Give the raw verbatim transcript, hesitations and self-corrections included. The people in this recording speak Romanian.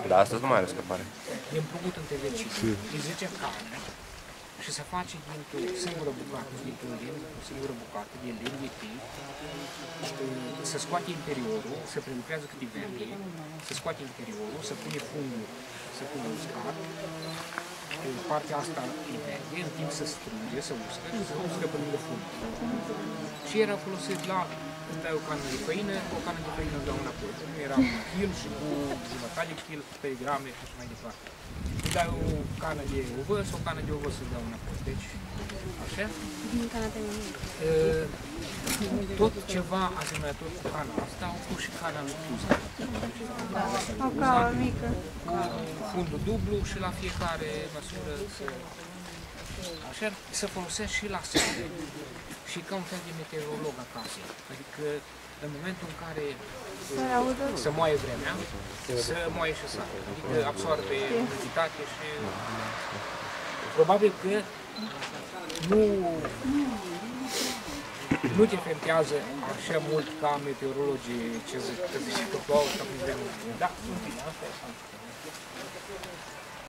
Da, astăzi nu mai are scăpare. E împrumut între vecini. Îi zice carne și se face dintr-o singură bucată, dintr-un lemn, o singură bucată de lemn de tic, se scoate interiorul, se prelucrează câte verde, se scoate interiorul, se pune fundul, se pune uscat, partea asta e verde, în timp se strânge, se uscă și se uscă pe lângă fund. Și era folosit la, îți dai o cană de făină, cu o cană de făină îți dau înapoi. Nu era un kil și cu jumătate de kil, pe grame și așa mai departe. Îți dai o cană de ovăz, o cană de ovăz să-ți dau înapoi. Deci, așa. Din cana de mine. Tot ceva asemănător cu cana asta, au fost și cana lui Cuza. O cauă mică. Cu fundul dublu și la fiecare măsură să... Așa se folosesc și la sare. Și ca un fel de meteorolog acasă. Adică în momentul în care se moaie vremea, se moaie și sare. Adică absorbe umiditate și... Probabil că nu, nu te fentează așa mult ca meteorologii ce zic că zice că plouă sau că vremea. Da, sunt bine, asta e.